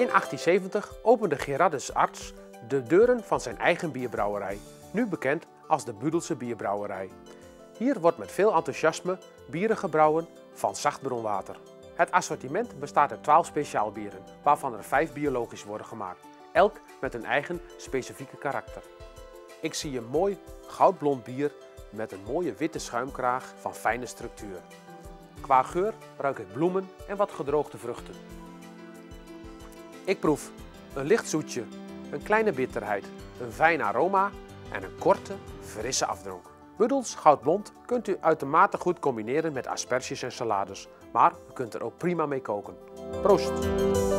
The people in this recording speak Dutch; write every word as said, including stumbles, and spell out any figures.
In achttienzeventig opende Gerardus Arts de deuren van zijn eigen bierbrouwerij, nu bekend als de Budelse Bierbrouwerij. Hier wordt met veel enthousiasme bieren gebrouwen van zacht bronwater. Het assortiment bestaat uit twaalf speciaalbieren, waarvan er vijf biologisch worden gemaakt, elk met een eigen specifieke karakter. Ik zie een mooi goudblond bier met een mooie witte schuimkraag van fijne structuur. Qua geur ruik ik bloemen en wat gedroogde vruchten. Ik proef een licht zoetje, een kleine bitterheid, een fijn aroma en een korte, frisse afdronk. Budels goudblond kunt u uitermate goed combineren met asperges en salades, maar u kunt er ook prima mee koken. Proost!